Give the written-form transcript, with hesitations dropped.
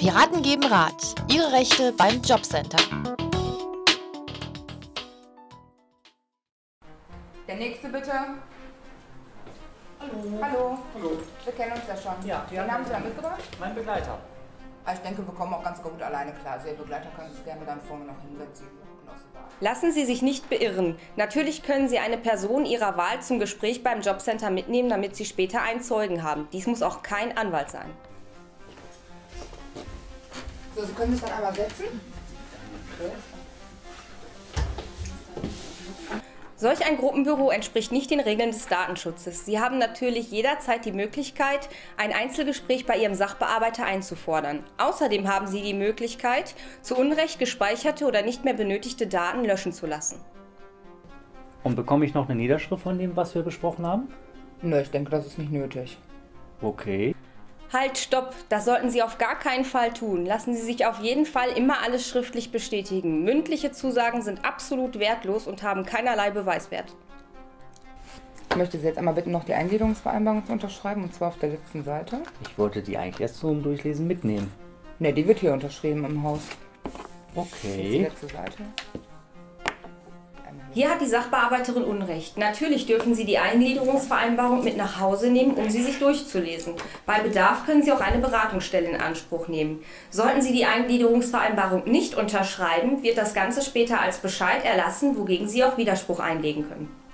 Piraten geben Rat. Ihre Rechte beim Jobcenter. Der nächste bitte. Hallo. Hallo. Hallo. Wir kennen uns ja schon. Ja, Wen haben Sie da mitgebracht? Mein Begleiter. Ich denke, wir kommen auch ganz gut alleine klar. Also Ihr Begleiter kann sich gerne dann vorne noch hinsetzen. Lassen Sie sich nicht beirren. Natürlich können Sie eine Person Ihrer Wahl zum Gespräch beim Jobcenter mitnehmen, damit Sie später einen Zeugen haben. Dies muss auch kein Anwalt sein. So, Sie können sich dann einmal setzen. Okay. Solch ein Gruppenbüro entspricht nicht den Regeln des Datenschutzes. Sie haben natürlich jederzeit die Möglichkeit, ein Einzelgespräch bei Ihrem Sachbearbeiter einzufordern. Außerdem haben Sie die Möglichkeit, zu Unrecht gespeicherte oder nicht mehr benötigte Daten löschen zu lassen. Und bekomme ich noch eine Niederschrift von dem, was wir besprochen haben? Nö, ich denke, das ist nicht nötig. Okay. Halt, stopp! Das sollten Sie auf gar keinen Fall tun. Lassen Sie sich auf jeden Fall immer alles schriftlich bestätigen. Mündliche Zusagen sind absolut wertlos und haben keinerlei Beweiswert. Ich möchte Sie jetzt einmal bitten, noch die Eingliederungsvereinbarung zu unterschreiben, und zwar auf der letzten Seite. Ich wollte die eigentlich erst zum Durchlesen mitnehmen. Ne, die wird hier unterschrieben im Haus. Das ist die Okay. letzte Seite. Hier hat die Sachbearbeiterin Unrecht. Natürlich dürfen Sie die Eingliederungsvereinbarung mit nach Hause nehmen, um sie sich durchzulesen. Bei Bedarf können Sie auch eine Beratungsstelle in Anspruch nehmen. Sollten Sie die Eingliederungsvereinbarung nicht unterschreiben, wird das Ganze später als Bescheid erlassen, wogegen Sie auch Widerspruch einlegen können.